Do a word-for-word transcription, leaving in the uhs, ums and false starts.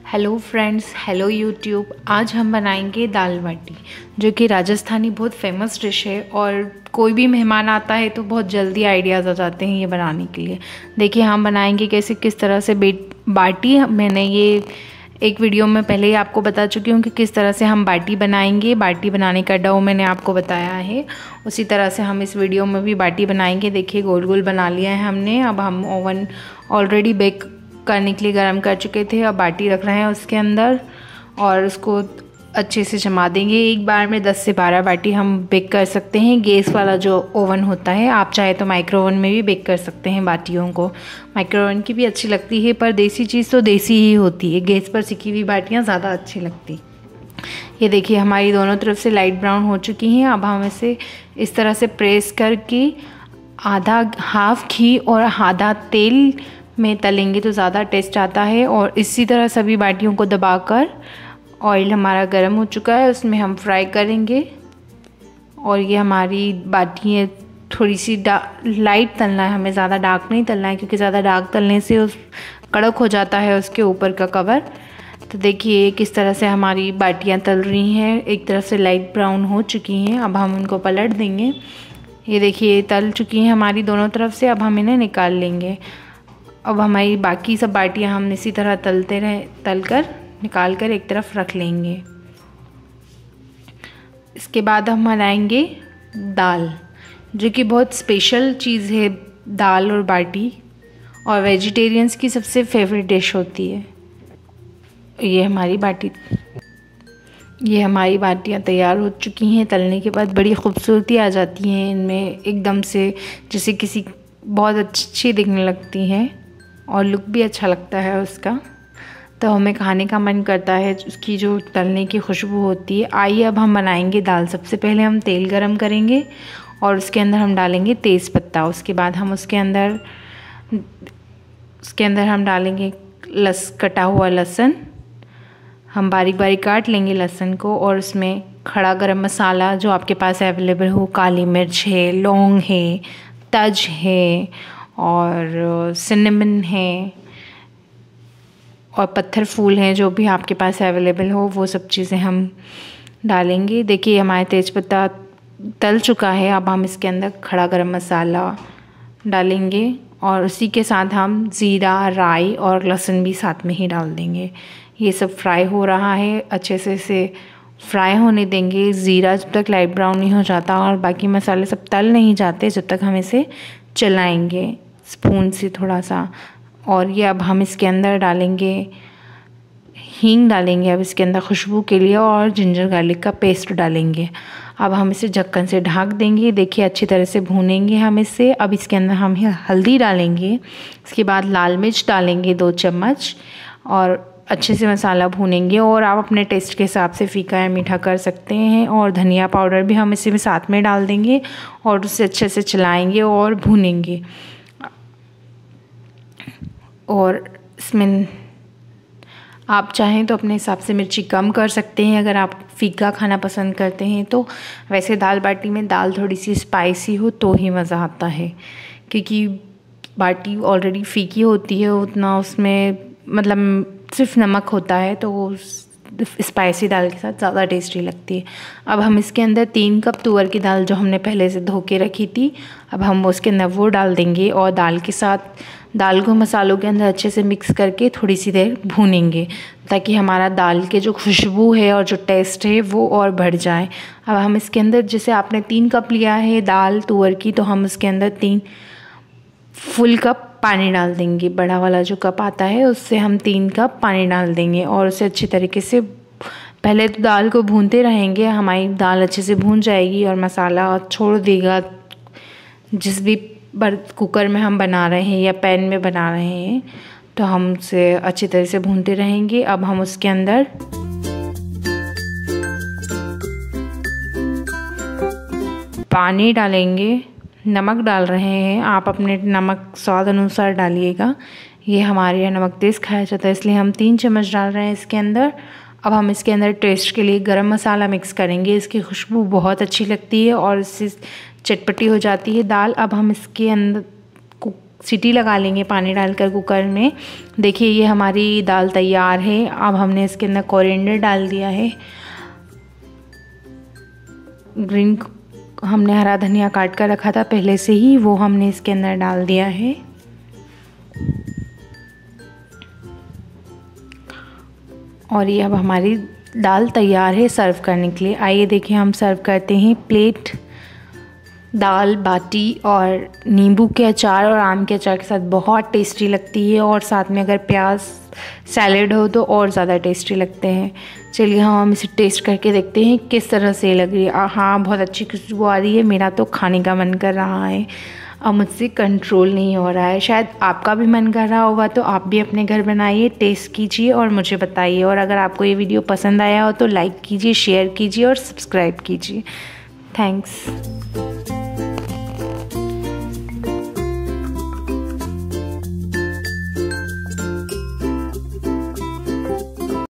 Hello friends, hello YouTube. आज हम बनाएंगे दाल बाटी, जो कि राजस्थानी बहुत फेमस डिश है और कोई भी मेहमान आता है तो बहुत जल्दी आइडियाज़ आ जाते हैं ये बनाने के लिए। देखिए हम बनाएंगे कैसे, किस तरह से बाटी। मैंने ये एक वीडियो में पहले ही आपको बता चुकी हूँ कि किस तरह से हम बाटी बनाएंगे। बाटी बनाने का डो मैंने आपको बताया है, उसी तरह से हम इस वीडियो में भी बाटी बनाएंगे। देखिए गोल गोल बना लिया है हमने। अब हम ओवन ऑलरेडी बेक करने के लिए गर्म कर चुके थे। अब बाटी रख रहे हैं उसके अंदर और उसको अच्छे से जमा देंगे। एक बार में दस से बारह बाटी हम बेक कर सकते हैं। गैस वाला जो ओवन होता है, आप चाहे तो माइक्रो ओवन में भी बेक कर सकते हैं बाटियों को। माइक्रो ओवन की भी अच्छी लगती है, पर देसी चीज़ तो देसी ही होती है। गैस पर सिकी हुई बाटियाँ ज़्यादा अच्छी लगती। ये देखिए हमारी दोनों तरफ से लाइट ब्राउन हो चुकी हैं। अब हम इसे इस तरह से प्रेस करके आधा हाफ घी और आधा तेल में तलेंगे तो ज़्यादा टेस्ट आता है। और इसी तरह सभी बाटियों को दबाकर, ऑयल हमारा गर्म हो चुका है, उसमें हम फ्राई करेंगे। और ये हमारी बाटी है, थोड़ी सी लाइट तलना है हमें, ज़्यादा डार्क नहीं तलना है, क्योंकि ज़्यादा डार्क तलने से उस कड़क हो जाता है उसके ऊपर का कवर। तो देखिए किस तरह से हमारी बाटियाँ तल रही हैं, एक तरफ से लाइट ब्राउन हो चुकी हैं। अब हम उनको पलट देंगे। ये देखिए तल चुकी हैं हमारी दोनों तरफ से। अब हम इन्हें निकाल लेंगे। अब हमारी बाकी सब बाटियां हम इसी तरह तलते रहे, तल कर निकाल कर एक तरफ रख लेंगे। इसके बाद हम बनाएंगे दाल, जो कि बहुत स्पेशल चीज़ है। दाल और बाटी और वेजिटेरियंस की सबसे फेवरेट डिश होती है। ये हमारी बाटी ये हमारी बाटियाँ तैयार हो चुकी हैं। तलने के बाद बड़ी खूबसूरती आ जाती है इनमें, एकदम से जैसे किसी बहुत अच्छी दिखने लगती हैं और लुक भी अच्छा लगता है उसका। तो हमें खाने का मन करता है, उसकी जो तलने की खुशबू होती है। आइए अब हम बनाएंगे दाल। सबसे पहले हम तेल गरम करेंगे और उसके अंदर हम डालेंगे तेज़ पत्ता। उसके बाद हम उसके अंदर उसके अंदर हम डालेंगे लस कटा हुआ लहसुन। हम बारीक बारीक काट लेंगे लहसुन को। और उसमें खड़ा गरम मसाला जो आपके पास अवेलेबल हो, काली मिर्च है, लौंग है, तज है और सिनेमन है और पत्थर फूल हैं, जो भी आपके पास अवेलेबल हो वो सब चीज़ें हम डालेंगे। देखिए हमारा तेज़पत्ता तल चुका है। अब हम इसके अंदर खड़ा गरम मसाला डालेंगे और उसी के साथ हम ज़ीरा, राई और लहसुन भी साथ में ही डाल देंगे। ये सब फ्राई हो रहा है, अच्छे से इसे फ्राई होने देंगे। ज़ीरा जब तक लाइट ब्राउन नहीं हो जाता और बाकी मसाले सब तल नहीं जाते, जब तक हम इसे चलाएंगे स्पून से थोड़ा सा। और ये अब हम इसके अंदर डालेंगे हींग डालेंगे अब इसके अंदर खुशबू के लिए, और जिंजर गार्लिक का पेस्ट डालेंगे। अब हम इसे ढक्कन से ढक देंगे। देखिए अच्छी तरह से भूनेंगे हम इसे। अब इसके अंदर हम हल्दी डालेंगे, इसके बाद लाल मिर्च डालेंगे दो चम्मच और अच्छे से मसाला भूनेंगे। और आप अपने टेस्ट के हिसाब से फीका या मीठा कर सकते हैं। और धनिया पाउडर भी हम इसी में साथ में डाल देंगे और उसे अच्छे से चलाएंगे और भूनेंगे। और इसमें आप चाहें तो अपने हिसाब से मिर्ची कम कर सकते हैं अगर आप फीका खाना पसंद करते हैं तो। वैसे दाल बाटी में दाल थोड़ी सी स्पाइसी हो तो ही मज़ा आता है, क्योंकि बाटी ऑलरेडी फीकी होती है, उतना उसमें मतलब सिर्फ नमक होता है, तो वो स्पाइसी दाल के साथ ज़्यादा टेस्टी लगती है। अब हम इसके अंदर तीन कप तुअर की दाल जो हमने पहले से धो के रखी थी, अब हम उसके अंदर वो डाल देंगे और दाल के साथ दाल को मसालों के अंदर अच्छे से मिक्स करके थोड़ी सी देर भूनेंगे, ताकि हमारा दाल के जो खुशबू है और जो टेस्ट है वो और बढ़ जाए। अब हम इसके अंदर, जैसे आपने तीन कप लिया है दाल तुअर की, तो हम उसके अंदर तीन फुल कप पानी डाल देंगे। बड़ा वाला जो कप आता है उससे हम तीन कप पानी डाल देंगे और उसे अच्छी तरीके से पहले तो दाल को भूनते रहेंगे। हमारी दाल अच्छे से भून जाएगी और मसाला छोड़ देगा। जिस भी बर कुकर में हम बना रहे हैं या पैन में बना रहे हैं, तो हम उसे अच्छी तरह से भूनते रहेंगे। अब हम उसके अंदर पानी डालेंगे, नमक डाल रहे हैं। आप अपने नमक स्वाद अनुसार डालिएगा। ये हमारे यहाँ नमक तेज़ खाया जाता है, इसलिए हम तीन चम्मच डाल रहे हैं इसके अंदर। अब हम इसके अंदर टेस्ट के लिए गरम मसाला मिक्स करेंगे। इसकी खुशबू बहुत अच्छी लगती है और इससे चटपटी हो जाती है दाल। अब हम इसके अंदर सीटी लगा लेंगे पानी डालकर कुकर में। देखिए ये हमारी दाल तैयार है। अब हमने इसके अंदर कोरिएंडर डाल दिया है, ग्रीन हमने हरा धनिया काट कर रखा था पहले से ही, वो हमने इसके अंदर डाल दिया है। और ये अब हमारी दाल तैयार है सर्व करने के लिए। आइए देखिए हम सर्व करते हैं। प्लेट दाल बाटी और नींबू के अचार और आम के अचार के साथ बहुत टेस्टी लगती है, और साथ में अगर प्याज सैलेड हो तो और ज़्यादा टेस्टी लगते हैं। चलिए हम इसे टेस्ट करके देखते हैं किस तरह से लग रही है। हाँ, बहुत अच्छी खुशबू आ रही है। मेरा तो खाने का मन कर रहा है, अब मुझसे कंट्रोल नहीं हो रहा है। शायद आपका भी मन कर रहा होगा, तो आप भी अपने घर बनाइए, टेस्ट कीजिए और मुझे बताइए। और अगर आपको ये वीडियो पसंद आया हो तो लाइक कीजिए, शेयर कीजिए और सब्सक्राइब कीजिए। थैंक्स।